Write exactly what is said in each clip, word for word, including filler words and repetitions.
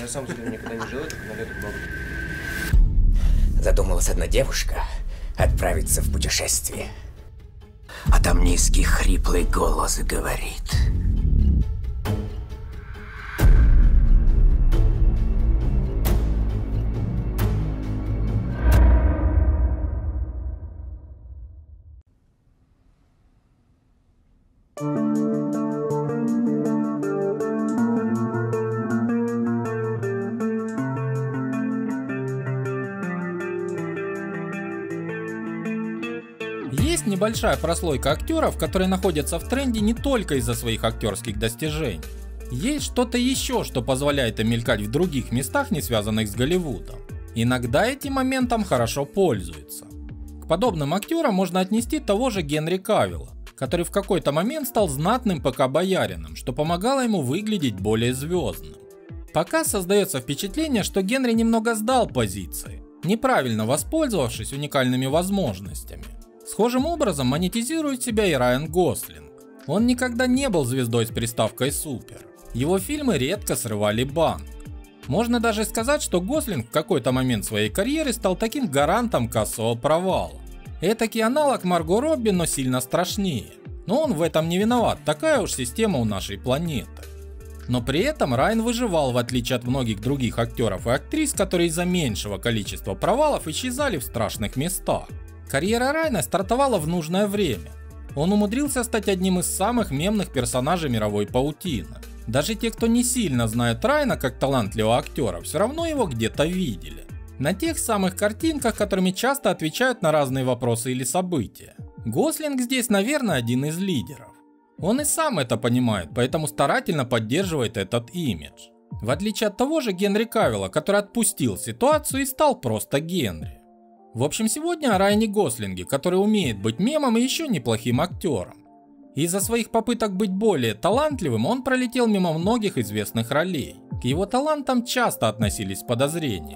Я сам за никогда не жил, только на лето много. Задумалась одна девушка отправиться в путешествие. А там низкий хриплый голос говорит: Есть небольшая прослойка актеров, которые находятся в тренде не только из-за своих актерских достижений. Есть что-то еще, что позволяет им мелькать в других местах, не связанных с Голливудом. Иногда этим моментом хорошо пользуются. К подобным актерам можно отнести того же Генри Кавилла, который в какой-то момент стал знатным ПК-боярином, что помогало ему выглядеть более звездным. Пока создается впечатление, что Генри немного сдал позиции, неправильно воспользовавшись уникальными возможностями. Схожим образом монетизирует себя и Райан Гослинг. Он никогда не был звездой с приставкой «супер». Его фильмы редко срывали банк. Можно даже сказать, что Гослинг в какой-то момент своей карьеры стал таким гарантом кассового провала. Этакий аналог Марго Робби, но сильно страшнее. Но он в этом не виноват, такая уж система у нашей планеты. Но при этом Райан выживал, в отличие от многих других актеров и актрис, которые из-за меньшего количества провалов исчезали в страшных местах. Карьера Райана стартовала в нужное время. Он умудрился стать одним из самых мемных персонажей мировой паутины. Даже те, кто не сильно знает Райана как талантливого актера, все равно его где-то видели. На тех самых картинках, которыми часто отвечают на разные вопросы или события. Гослинг здесь, наверное, один из лидеров. Он и сам это понимает, поэтому старательно поддерживает этот имидж. В отличие от того же Генри Кавилла, который отпустил ситуацию и стал просто Генри. В общем, сегодня о Райане Гослинге, который умеет быть мемом и еще неплохим актером. Из-за своих попыток быть более талантливым он пролетел мимо многих известных ролей. К его талантам часто относились с подозрением.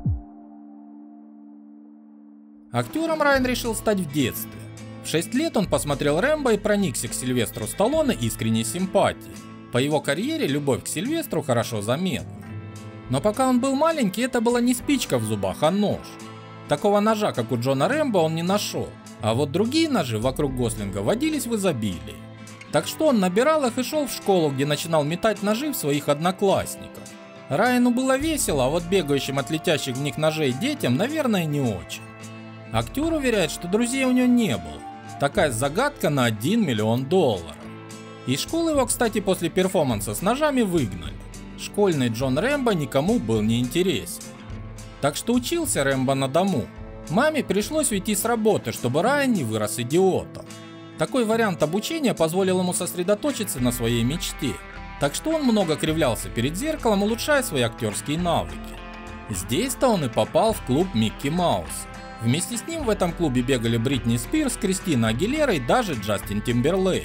Актером Райан решил стать в детстве. В шесть лет он посмотрел Рэмбо и проникся к Сильвестру Сталлоне искренней симпатией. По его карьере любовь к Сильвестру хорошо заметна. Но пока он был маленький, это была не спичка в зубах, а нож. Такого ножа, как у Джона Рэмбо, он не нашел, а вот другие ножи вокруг Гослинга водились в изобилии. Так что он набирал их и шел в школу, где начинал метать ножи в своих одноклассников. Райану было весело, а вот бегающим от летящих в них ножей детям, наверное, не очень. Актер уверяет, что друзей у него не было. Такая загадка на один миллион долларов. Из школы его, кстати, после перформанса с ножами выгнали. Школьный Джон Рэмбо никому был не интересен. Так что учился Рэмбо на дому. Маме пришлось уйти с работы, чтобы Райан не вырос идиотом. Такой вариант обучения позволил ему сосредоточиться на своей мечте. Так что он много кривлялся перед зеркалом, улучшая свои актерские навыки. Здесь-то он и попал в клуб Микки Мауса. Вместе с ним в этом клубе бегали Бритни Спирс, Кристина Агилера и даже Джастин Тимберлейк.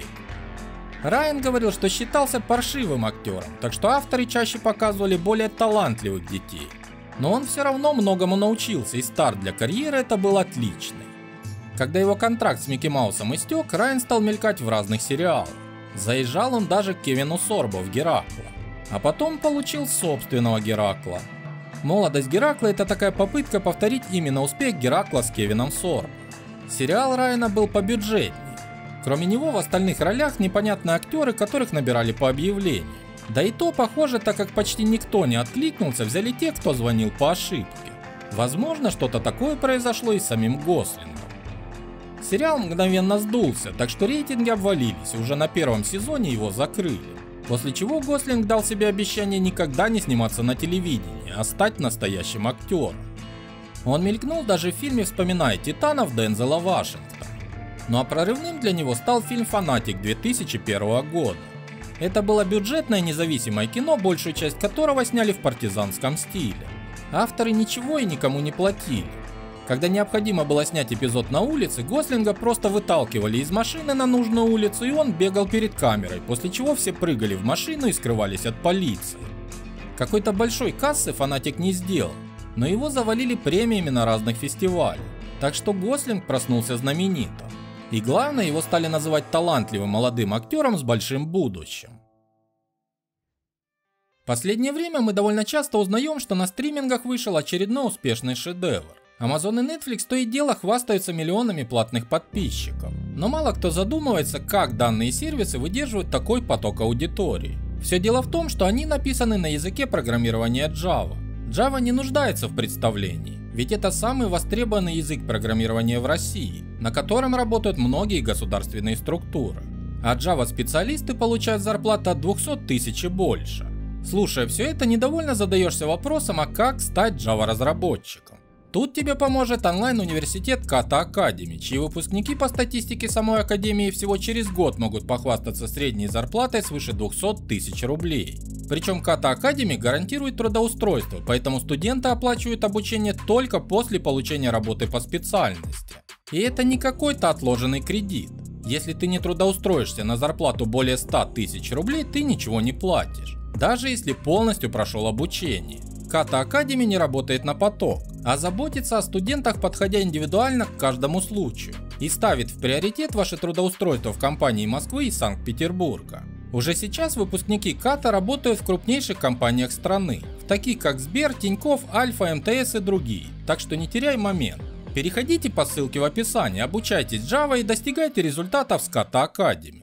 Райан говорил, что считался паршивым актером, так что авторы чаще показывали более талантливых детей. Но он все равно многому научился, и старт для карьеры это был отличный. Когда его контракт с Микки Маусом истек, Райан стал мелькать в разных сериалах. Заезжал он даже к Кевину Сорбо в Геракла. А потом получил собственного Геракла. Молодость Геракла — это такая попытка повторить именно успех Геракла с Кевином Сорбо. Сериал Райана был побюджетнее. Кроме него в остальных ролях непонятные актеры, которых набирали по объявлению. Да и то, похоже, так как почти никто не откликнулся, взяли те, кто звонил по ошибке. Возможно, что-то такое произошло и с самим Гослингом. Сериал мгновенно сдулся, так что рейтинги обвалились, и уже на первом сезоне его закрыли. После чего Гослинг дал себе обещание никогда не сниматься на телевидении, а стать настоящим актером. Он мелькнул даже в фильме «Вспоминая Титанов» Дензела Вашингтона. Ну а прорывным для него стал фильм «Фанатик» две тысячи первого года. Это было бюджетное независимое кино, большую часть которого сняли в партизанском стиле. Авторы ничего и никому не платили. Когда необходимо было снять эпизод на улице, Гослинга просто выталкивали из машины на нужную улицу, и он бегал перед камерой, после чего все прыгали в машину и скрывались от полиции. Какой-то большой кассы «Фанатик» не сделал, но его завалили премиями на разных фестивалях, так что Гослинг проснулся знаменитым. И главное, его стали называть талантливым молодым актером с большим будущим. Последнее время мы довольно часто узнаем, что на стримингах вышел очередной успешный шедевр. Amazon и Netflix то и дело хвастаются миллионами платных подписчиков. Но мало кто задумывается, как данные сервисы выдерживают такой поток аудитории. Все дело в том, что они написаны на языке программирования Java. Java не нуждается в представлении, ведь это самый востребованный язык программирования в России, на котором работают многие государственные структуры. А Java специалисты получают зарплату от двухсот тысяч и больше. Слушая все это, недовольно задаешься вопросом, а как стать Java разработчиком. Тут тебе поможет онлайн-университет Kata Academy, чьи выпускники по статистике самой академии всего через год могут похвастаться средней зарплатой свыше двухсот тысяч рублей. Причем Kata Academy гарантирует трудоустройство, поэтому студенты оплачивают обучение только после получения работы по специальности. И это не какой-то отложенный кредит. Если ты не трудоустроишься на зарплату более ста тысяч рублей, ты ничего не платишь, даже если полностью прошел обучение. Kata Academy не работает на поток, а заботится о студентах, подходя индивидуально к каждому случаю, и ставит в приоритет ваше трудоустройство в компании Москвы и Санкт-Петербурга. Уже сейчас выпускники Kata работают в крупнейших компаниях страны, таких как Сбер, Тинькофф, Альфа, эм тэ эс и другие, так что не теряй момент. Переходите по ссылке в описании, обучайтесь Java и достигайте результатов с Kata Academy.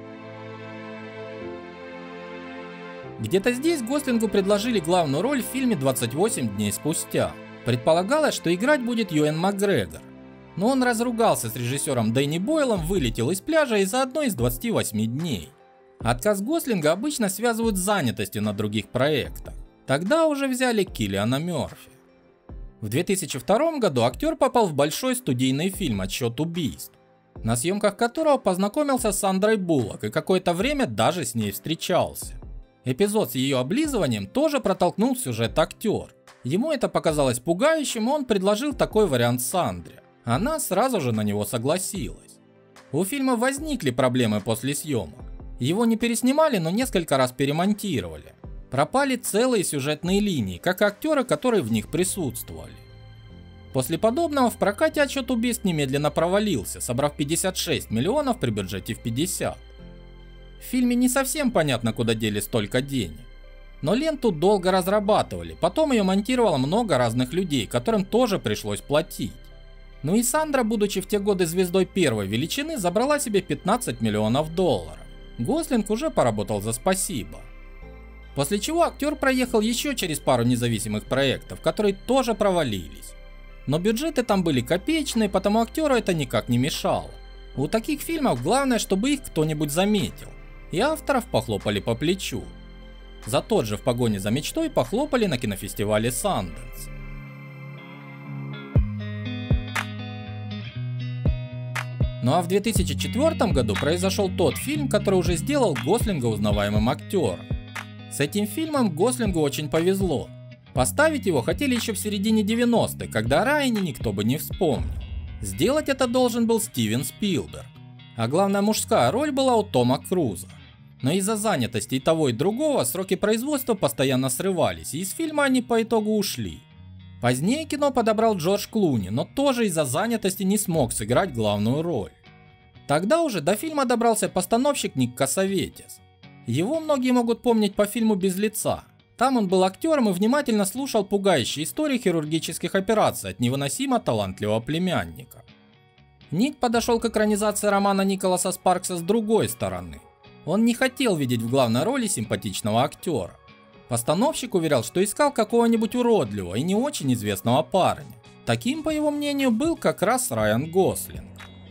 Где-то здесь Гослингу предложили главную роль в фильме двадцать восемь дней спустя. Предполагалось, что играть будет Юэн Макгрегор. Но он разругался с режиссером Дэнни Бойлом, вылетел из пляжа и заодно из двадцати восьми дней. Отказ Гослинга обычно связывают с занятостью на других проектах. Тогда уже взяли Киллиана Мерфи. В две тысячи втором году актер попал в большой студийный фильм «Отсчет убийств», на съемках которого познакомился с Сандрой Буллок и какое-то время даже с ней встречался. Эпизод с ее облизыванием тоже протолкнул в сюжет актер. Ему это показалось пугающим, и он предложил такой вариант Сандре. Она сразу же на него согласилась. У фильма возникли проблемы после съемок. Его не переснимали, но несколько раз перемонтировали. Пропали целые сюжетные линии, как и актеры, которые в них присутствовали. После подобного в прокате «Отсчет убийств» немедленно провалился, собрав пятьдесят шесть миллионов при бюджете в пятьдесят. В фильме не совсем понятно, куда дели столько денег. Но ленту долго разрабатывали, потом ее монтировало много разных людей, которым тоже пришлось платить. Ну и Сандра, будучи в те годы звездой первой величины, забрала себе пятнадцать миллионов долларов. Гослинг уже поработал за спасибо. После чего актер проехал еще через пару независимых проектов, которые тоже провалились. Но бюджеты там были копеечные, потому актеру это никак не мешало. У таких фильмов главное, чтобы их кто-нибудь заметил. И авторов похлопали по плечу. За тот же «В погоне за мечтой» похлопали на кинофестивале Санденс. Ну а в две тысячи четвёртом году произошел тот фильм, который уже сделал Гослинга узнаваемым актером. С этим фильмом Гослингу очень повезло. Поставить его хотели еще в середине девяностых, когда о Райане никто бы не вспомнил. Сделать это должен был Стивен Спилберг. А главная мужская роль была у Тома Круза. Но из-за занятости и того и другого сроки производства постоянно срывались, и из фильма они по итогу ушли. Позднее кино подобрал Джордж Клуни, но тоже из-за занятости не смог сыграть главную роль. Тогда уже до фильма добрался постановщик Ник Кассаветис. Его многие могут помнить по фильму «Без лица». Там он был актером и внимательно слушал пугающие истории хирургических операций от невыносимо талантливого племянника. Ник подошел к экранизации романа Николаса Спаркса с другой стороны. Он не хотел видеть в главной роли симпатичного актера. Постановщик уверял, что искал какого-нибудь уродливого и не очень известного парня. Таким, по его мнению, был как раз Райан Гослинг.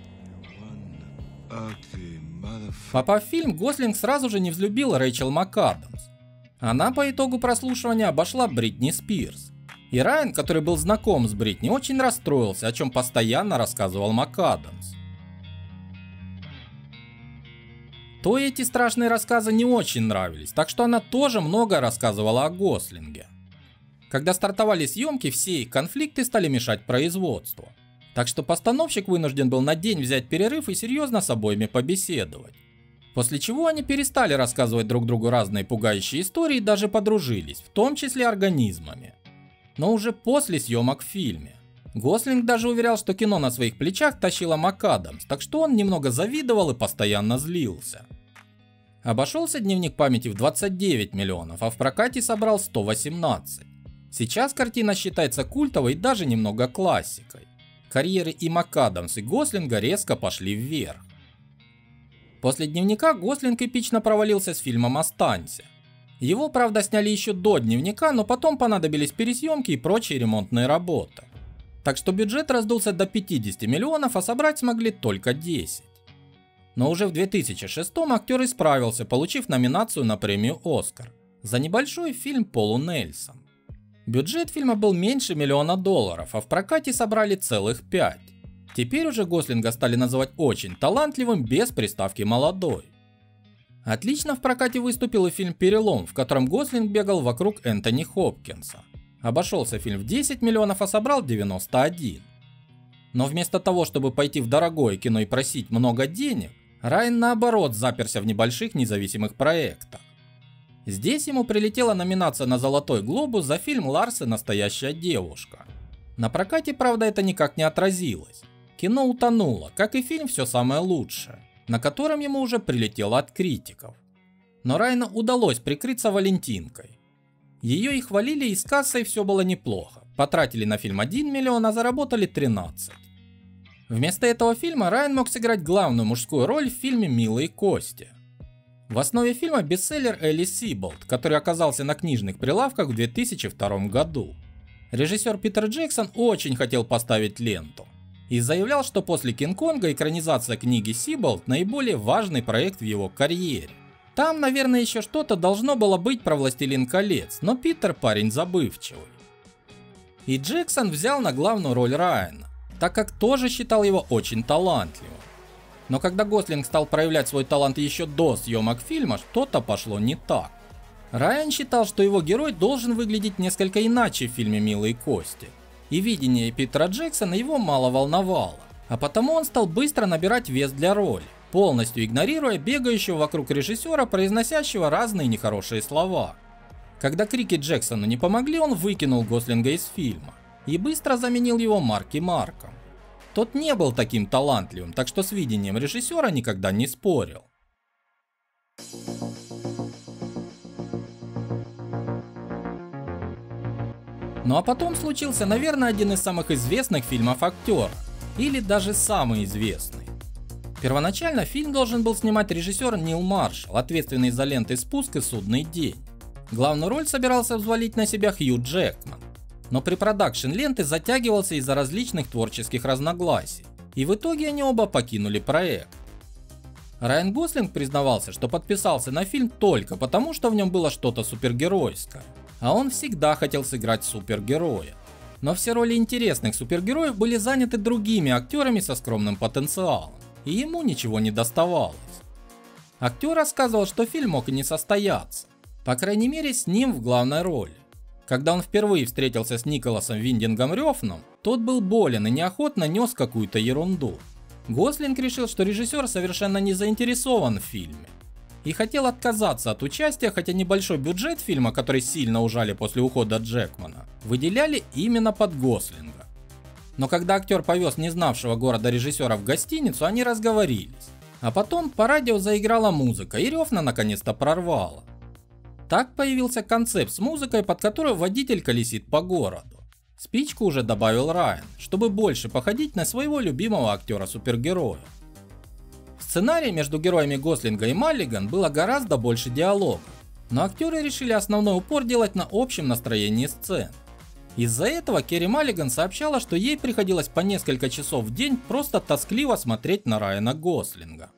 Попав в фильм, Гослинг сразу же не взлюбил Рэйчел МакАдамс. Она по итогу прослушивания обошла Бритни Спирс. И Райан, который был знаком с Бритни, очень расстроился, о чем постоянно рассказывал МакАдамс. То эти страшные рассказы не очень нравились, так что она тоже много рассказывала о Гослинге. Когда стартовали съемки, все их конфликты стали мешать производству. Так что постановщик вынужден был на день взять перерыв и серьезно с обоими побеседовать. После чего они перестали рассказывать друг другу разные пугающие истории и даже подружились, в том числе организмами. Но уже после съемок в фильме. Гослинг даже уверял, что кино на своих плечах тащила МакАдамс, так что он немного завидовал и постоянно злился. Обошелся дневник памяти в двадцать девять миллионов, а в прокате собрал сто восемнадцать. Сейчас картина считается культовой и даже немного классикой. Карьеры и МакАдамс, и Гослинга резко пошли вверх. После дневника Гослинг эпично провалился с фильмом «Останься». Его, правда, сняли еще до дневника, но потом понадобились пересъемки и прочие ремонтные работы. Так что бюджет раздулся до пятидесяти миллионов, а собрать смогли только десять. Но уже в две тысячи шестом актер исправился, получив номинацию на премию «Оскар» за небольшой фильм «Полу Нельсон». Бюджет фильма был меньше миллиона долларов, а в прокате собрали целых пять. Теперь уже Гослинга стали называть очень талантливым без приставки «молодой». Отлично в прокате выступил и фильм «Перелом», в котором Гослинг бегал вокруг Энтони Хопкинса. Обошелся фильм в десять миллионов, а собрал девяносто один. Но вместо того, чтобы пойти в дорогое кино и просить много денег, Райан наоборот заперся в небольших независимых проектах. Здесь ему прилетела номинация на «Золотой глобус» за фильм «Ларс и настоящая девушка». На прокате, правда, это никак не отразилось. Кино утонуло, как и фильм «Все самое лучшее», на котором ему уже прилетело от критиков. Но Райану удалось прикрыться Валентинкой. Ее и хвалили, и с кассой все было неплохо. Потратили на фильм один миллион, а заработали тринадцать. Вместо этого фильма Райан мог сыграть главную мужскую роль в фильме «Милые кости». В основе фильма бестселлер Элли Сиболт, который оказался на книжных прилавках в две тысячи втором году. Режиссер Питер Джексон очень хотел поставить ленту и заявлял, что после Кинг-Конга экранизация книги Сиболт наиболее важный проект в его карьере. Там, наверное, еще что-то должно было быть про «Властелин колец», но Питер парень забывчивый. И Джексон взял на главную роль Райана, так как тоже считал его очень талантливым. Но когда Гослинг стал проявлять свой талант еще до съемок фильма, что-то пошло не так. Райан считал, что его герой должен выглядеть несколько иначе в фильме «Милые кости», и видение Питера Джексона его мало волновало, а потому он стал быстро набирать вес для роли, полностью игнорируя бегающего вокруг режиссера, произносящего разные нехорошие слова. Когда крики Джексону не помогли, он выкинул Гослинга из фильма и быстро заменил его Марки Марком. Тот не был таким талантливым, так что с видением режиссера никогда не спорил. Ну а потом случился, наверное, один из самых известных фильмов актера, или даже самый известный. Первоначально фильм должен был снимать режиссер Нил Маршалл, ответственный за ленты «Спуск» и «Судный день». Главную роль собирался взвалить на себя Хью Джекман. Но при продакшн ленты затягивался из-за различных творческих разногласий, и в итоге они оба покинули проект. Райан Гослинг признавался, что подписался на фильм только потому, что в нем было что-то супергеройское, а он всегда хотел сыграть супергероя. Но все роли интересных супергероев были заняты другими актерами со скромным потенциалом, и ему ничего не доставалось. Актер рассказывал, что фильм мог и не состояться, по крайней мере с ним в главной роли. Когда он впервые встретился с Николасом Виндингом Рёфном, тот был болен и неохотно нес какую-то ерунду. Гослинг решил, что режиссер совершенно не заинтересован в фильме и хотел отказаться от участия, хотя небольшой бюджет фильма, который сильно ужали после ухода Джекмана, выделяли именно под Гослинга. Но когда актер повез не знавшего города режиссера в гостиницу, они разговорились. А потом по радио заиграла музыка, и Рёфна наконец-то прорвало. Так появился концепт с музыкой, под которую водитель колесит по городу. Спичку уже добавил Райан, чтобы больше походить на своего любимого актера-супергероя. В сценарии между героями Гослинга и Маллиган было гораздо больше диалогов, но актеры решили основной упор делать на общем настроении сцен. Из-за этого Керри Маллиган сообщала, что ей приходилось по несколько часов в день просто тоскливо смотреть на Райана Гослинга.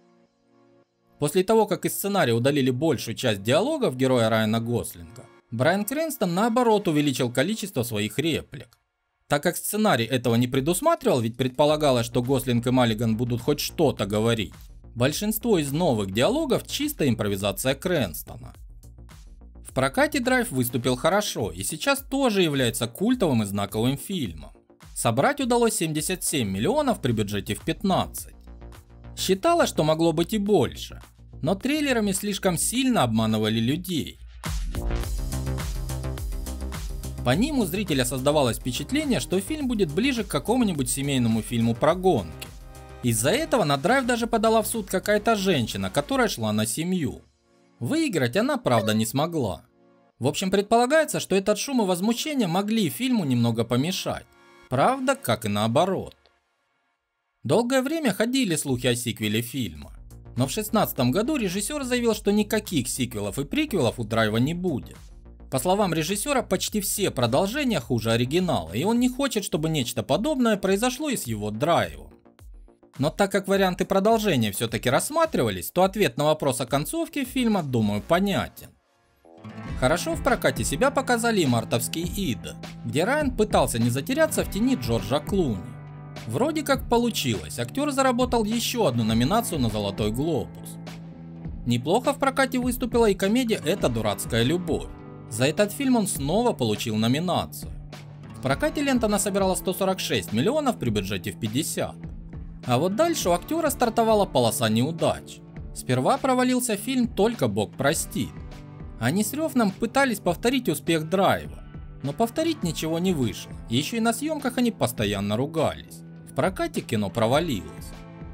После того, как из сценария удалили большую часть диалогов героя Райана Гослинга, Брайан Крэнстон наоборот увеличил количество своих реплик. Так как сценарий этого не предусматривал, ведь предполагалось, что Гослинг и Маллиган будут хоть что-то говорить, большинство из новых диалогов чисто импровизация Крэнстона. В прокате «Драйв» выступил хорошо и сейчас тоже является культовым и знаковым фильмом. Собрать удалось семьдесят семь миллионов при бюджете в пятнадцать. Считалось, что могло быть и больше, но трейлерами слишком сильно обманывали людей. По ним у зрителя создавалось впечатление, что фильм будет ближе к какому-нибудь семейному фильму про гонки. Из-за этого на «Драйв» даже подала в суд какая-то женщина, которая шла на семью. Выиграть она, правда, не смогла. В общем, предполагается, что этот шум и возмущение могли фильму немного помешать. Правда, как и наоборот. Долгое время ходили слухи о сиквеле фильма. Но в шестнадцатом году режиссер заявил, что никаких сиквелов и приквелов у Драйва не будет. По словам режиссера, почти все продолжения хуже оригинала, и он не хочет, чтобы нечто подобное произошло и с его Драйвом. Но так как варианты продолжения все-таки рассматривались, то ответ на вопрос о концовке фильма, думаю, понятен. Хорошо в прокате себя показали и мартовские Ида, где Райан пытался не затеряться в тени Джорджа Клуни. Вроде как получилось, актер заработал еще одну номинацию на Золотой Глобус. Неплохо в прокате выступила и комедия «Эта дурацкая любовь». За этот фильм он снова получил номинацию. В прокате лента насобирала сто сорок шесть миллионов при бюджете в пятьдесят. А вот дальше у актера стартовала полоса неудач. Сперва провалился фильм «Только Бог простит». Они с Рёфном пытались повторить успех Драйва, но повторить ничего не вышло, еще и на съемках они постоянно ругались. В прокате кино провалилось.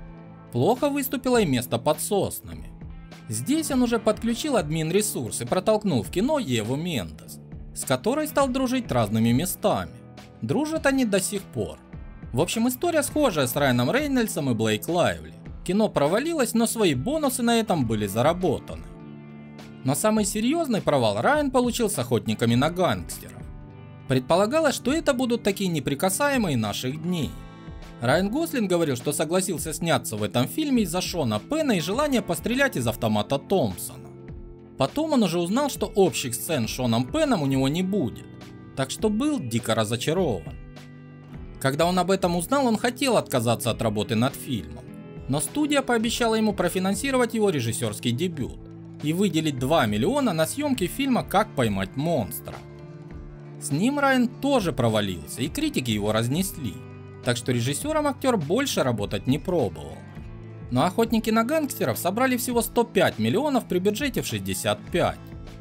Плохо выступило и «Место под соснами». Здесь он уже подключил админ-ресурс и протолкнул в кино Еву Мендес, с которой стал дружить разными местами. Дружат они до сих пор. В общем, история схожая с Райаном Рейнольдсом и Блейк Лайвли. Кино провалилось, но свои бонусы на этом были заработаны. Но самый серьезный провал Райан получил с «Охотниками на гангстеров». Предполагалось, что это будут такие неприкасаемые наших дней. Райан Гослинг говорил, что согласился сняться в этом фильме из-за Шона Пена и желания пострелять из автомата Томпсона. Потом он уже узнал, что общих сцен с Шоном Пеном у него не будет, так что был дико разочарован. Когда он об этом узнал, он хотел отказаться от работы над фильмом, но студия пообещала ему профинансировать его режиссерский дебют и выделить два миллиона на съемки фильма «Как поймать монстра». С ним Райан тоже провалился, и критики его разнесли, так что режиссером актер больше работать не пробовал. Но «Охотники на гангстеров» собрали всего сто пять миллионов при бюджете в шестьдесят пять.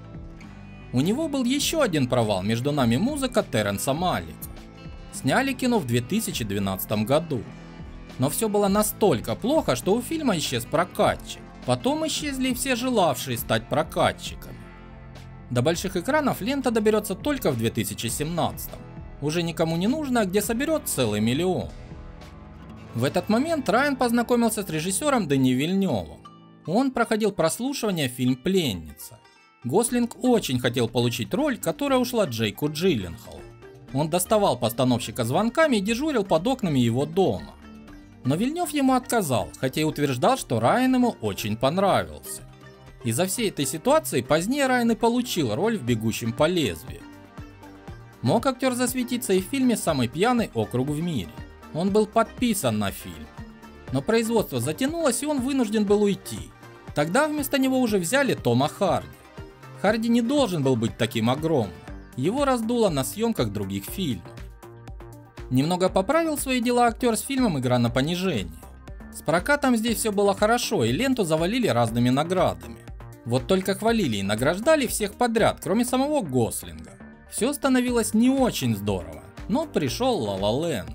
У него был еще один провал «Между нами музыка» Терренса Малика. Сняли кино в две тысячи двенадцатом году. Но все было настолько плохо, что у фильма исчез прокатчик. Потом исчезли и все желавшие стать прокатчиками. До больших экранов лента доберется только в две тысячи семнадцатом. Уже никому не нужно, где соберет целый миллион. В этот момент Райан познакомился с режиссером Дени Вильнёвым. Он проходил прослушивание в фильм «Пленница». Гослинг очень хотел получить роль, которая ушла Джейку Джилленхолу. Он доставал постановщика звонками и дежурил под окнами его дома. Но Вильнёв ему отказал, хотя и утверждал, что Райан ему очень понравился. Из-за всей этой ситуации позднее Райан и получил роль в «Бегущем по лезвию». Мог актер засветиться и в фильме «Самый пьяный округ в мире». Он был подписан на фильм. Но производство затянулось, и он вынужден был уйти. Тогда вместо него уже взяли Тома Харди. Харди не должен был быть таким огромным. Его раздуло на съемках других фильмов. Немного поправил свои дела актер с фильмом «Игра на понижение». С прокатом здесь все было хорошо, и ленту завалили разными наградами. Вот только хвалили и награждали всех подряд, кроме самого Гослинга. Все становилось не очень здорово, но пришел Ла Ла Ленд.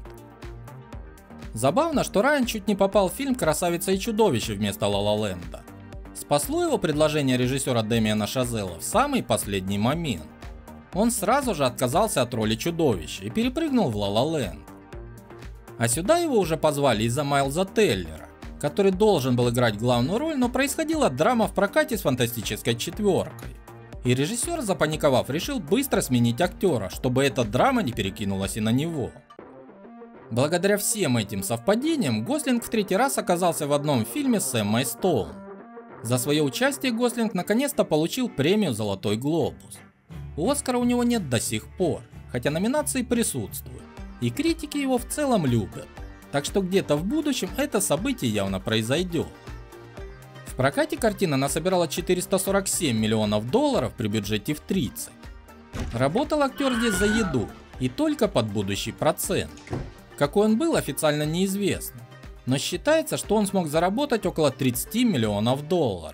Забавно, что Райан чуть не попал в фильм «Красавица и чудовище» вместо Ла Ла Ленда. Спасло его предложение режиссера Дэмиана Шазела в самый последний момент. Он сразу же отказался от роли чудовища и перепрыгнул в Ла Ла Ленд. А сюда его уже позвали из-за Майлза Теллера, который должен был играть главную роль, но происходила драма в прокате с «Фантастической четверкой». И режиссер, запаниковав, решил быстро сменить актера, чтобы эта драма не перекинулась и на него. Благодаря всем этим совпадениям Гослинг в третий раз оказался в одном фильме с Эммой Стоун. За свое участие Гослинг наконец-то получил премию «Золотой глобус». Оскара у него нет до сих пор, хотя номинации присутствуют, и критики его в целом любят, так что где-то в будущем это событие явно произойдет. В прокате картина насобирала четыреста сорок семь миллионов долларов при бюджете в тридцать. Работал актер здесь за еду и только под будущий процент. Какой он был, официально неизвестно, но считается, что он смог заработать около тридцати миллионов долларов.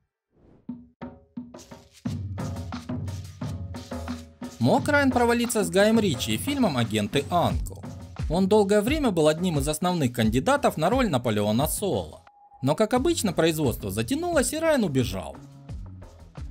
Мог Райан провалиться с Гаем Ричи и фильмом «Агенты Анкл». Он долгое время был одним из основных кандидатов на роль Наполеона Соло. Но как обычно производство затянулось, и Райан убежал.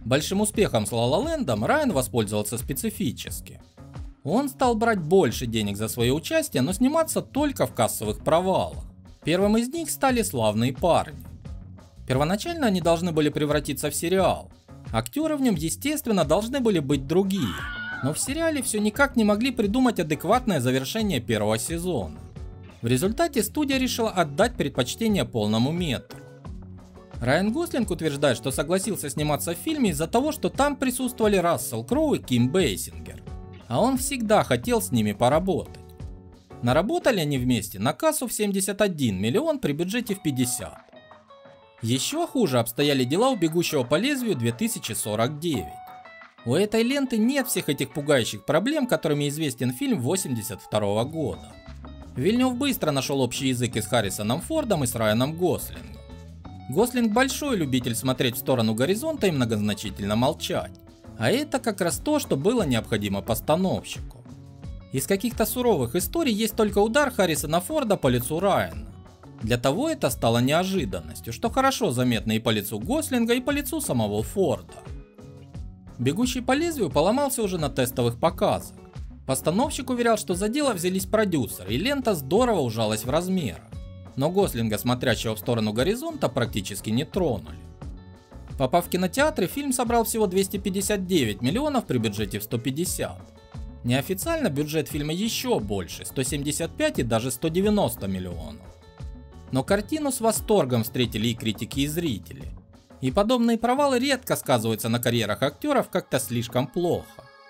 Большим успехом с La La Land Райан воспользовался специфически. Он стал брать больше денег за свое участие, но сниматься только в кассовых провалах. Первым из них стали «Славные парни». Первоначально они должны были превратиться в сериал. Актеры в нем, естественно, должны были быть другие. Но в сериале все никак не могли придумать адекватное завершение первого сезона. В результате студия решила отдать предпочтение полному метру. Райан Гослинг утверждает, что согласился сниматься в фильме из-за того, что там присутствовали Рассел Кроу и Ким Бейсингер, а он всегда хотел с ними поработать. Наработали они вместе на кассу в семьдесят один миллион при бюджете в пятьдесят. Еще хуже обстояли дела у «Бегущего по лезвию» две тысячи сорок девять. У этой ленты нет всех этих пугающих проблем, которыми известен фильм восемьдесят второго года. Вильнёв быстро нашел общий язык и с Харрисоном Фордом, и с Райаном Гослингом. Гослинг большой любитель смотреть в сторону горизонта и многозначительно молчать. А это как раз то, что было необходимо постановщику. Из каких-то суровых историй есть только удар Харрисона Форда по лицу Райана. Для того это стало неожиданностью, что хорошо заметно и по лицу Гослинга, и по лицу самого Форда. «Бегущий по лезвию» поломался уже на тестовых показах. Постановщик уверял, что за дело взялись продюсеры, и лента здорово ужалась в размерах. Но Гослинга, смотрящего в сторону горизонта, практически не тронули. Попав в кинотеатры, фильм собрал всего двести пятьдесят девять миллионов при бюджете в сто пятьдесят. Неофициально бюджет фильма еще больше, сто семьдесят пять и даже сто девяносто миллионов. Но картину с восторгом встретили и критики, и зрители. И подобные провалы редко сказываются на карьерах актеров как-то слишком плохо.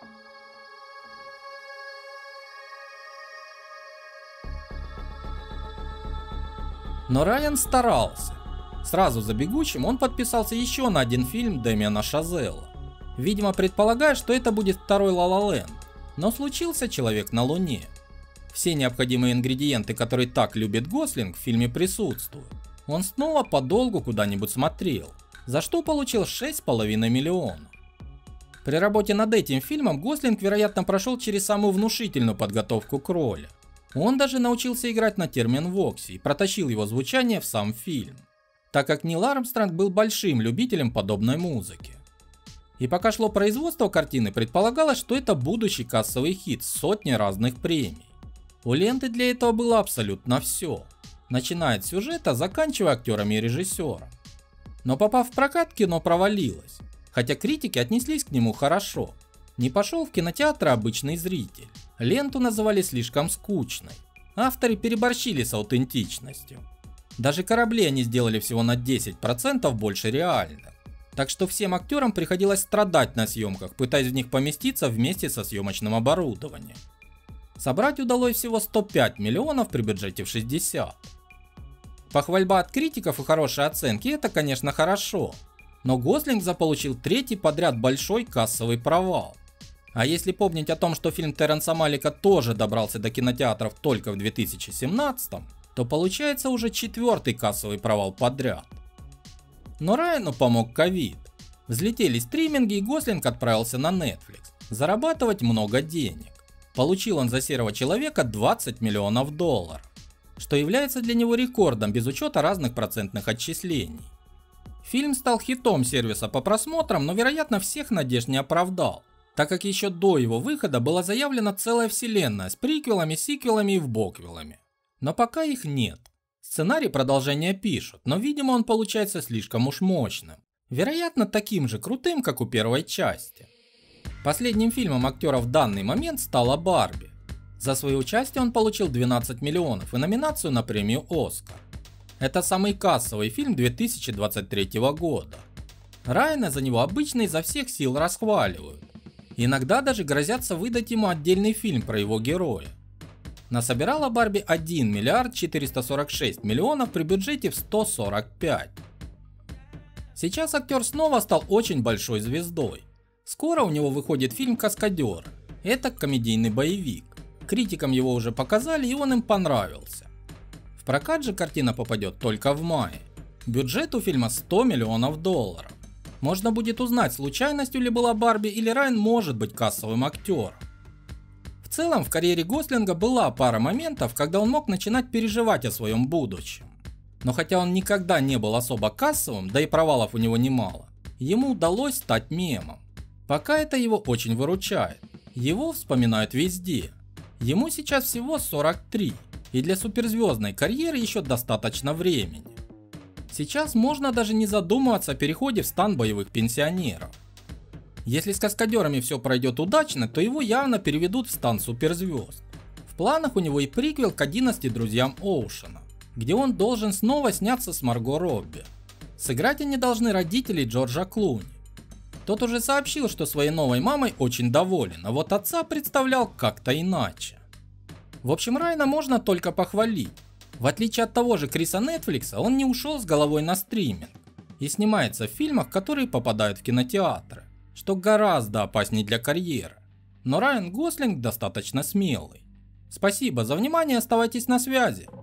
Но Райан старался. Сразу за «Бегущим» он подписался еще на один фильм Дэмиана Шазела. Видимо, предполагая, что это будет второй «Ла Ла Ленд». Но случился «Человек на Луне». Все необходимые ингредиенты, которые так любит Гослинг, в фильме присутствуют. Он снова подолгу куда-нибудь смотрел, за что получил шесть с половиной миллионов. При работе над этим фильмом Гослинг, вероятно, прошел через самую внушительную подготовку к роли. Он даже научился играть на терминвоксе и протащил его звучание в сам фильм, так как Нил Армстронг был большим любителем подобной музыки. И пока шло производство картины, предполагалось, что это будущий кассовый хит с сотней разных премий. У ленты для этого было абсолютно все, начиная от сюжета, заканчивая актерами и режиссером. Но попав в прокат, кино провалилось, хотя критики отнеслись к нему хорошо. Не пошел в кинотеатр обычный зритель. Ленту называли слишком скучной. Авторы переборщили с аутентичностью. Даже корабли они сделали всего на десять процентов больше реальных. Так что всем актерам приходилось страдать на съемках, пытаясь в них поместиться вместе со съемочным оборудованием. Собрать удалось всего сто пять миллионов при бюджете в шестьдесят. Похвальба от критиков и хорошие оценки — это, конечно, хорошо. Но Гослинг заполучил третий подряд большой кассовый провал. А если помнить о том, что фильм Терренса Малика тоже добрался до кинотеатров только в две тысячи семнадцатом, то получается уже четвертый кассовый провал подряд. Но Райану помог ковид. Взлетели стриминги, и Гослинг отправился на Netflix. Зарабатывать много денег. Получил он за серого человека двадцать миллионов долларов, что является для него рекордом без учета разных процентных отчислений. Фильм стал хитом сервиса по просмотрам, но, вероятно, всех надежд не оправдал, так как еще до его выхода была заявлена целая вселенная с приквелами, сиквелами и вбоквелами. Но пока их нет. Сценарий продолжения пишут, но, видимо, он получается слишком уж мощным. Вероятно, таким же крутым, как у первой части. Последним фильмом актера в данный момент стала Барби. За свое участие он получил двенадцать миллионов и номинацию на премию Оскар. Это самый кассовый фильм две тысячи двадцать третьего года. Райана за него обычно изо всех сил расхваливают. Иногда даже грозятся выдать ему отдельный фильм про его героя. Насобирала Барби один миллиард четыреста сорок шесть миллионов при бюджете в сто сорок пять. Сейчас актер снова стал очень большой звездой. Скоро у него выходит фильм «Каскадеры». Это комедийный боевик. Критикам его уже показали, и он им понравился. В прокат же картина попадет только в мае. Бюджет у фильма сто миллионов долларов. Можно будет узнать, случайностью ли была Барби или Райан может быть кассовым актером. В целом в карьере Гослинга была пара моментов, когда он мог начинать переживать о своем будущем. Но хотя он никогда не был особо кассовым, да и провалов у него немало, ему удалось стать мемом. Пока это его очень выручает. Его вспоминают везде. Ему сейчас всего сорок три, и для суперзвездной карьеры еще достаточно времени. Сейчас можно даже не задумываться о переходе в стан боевых пенсионеров. Если с каскадерами все пройдет удачно, то его явно переведут в стан суперзвезд. В планах у него и приквел к одиннадцати друзьям Оушена, где он должен снова сняться с Марго Робби. Сыграть они должны родителей Джорджа Клуни. Тот уже сообщил, что своей новой мамой очень доволен, а вот отца представлял как-то иначе. В общем, Райана можно только похвалить. В отличие от того же Криса Нетфликса, он не ушел с головой на стриминг и снимается в фильмах, которые попадают в кинотеатры, что гораздо опаснее для карьеры. Но Райан Гослинг достаточно смелый. Спасибо за внимание, оставайтесь на связи.